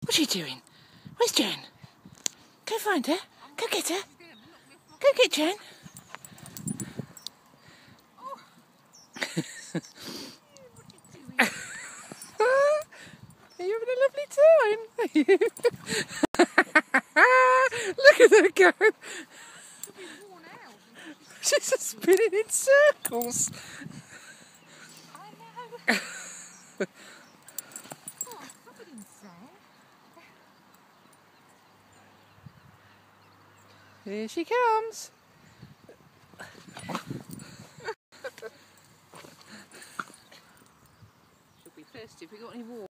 What's she doing? Where's Jen? Go find her. Go get her. Go get Jen. Are you having a lovely time? Are you? Look at her go. She's just spinning in circles. I know. Here she comes. She'll be thirsty if we got any water.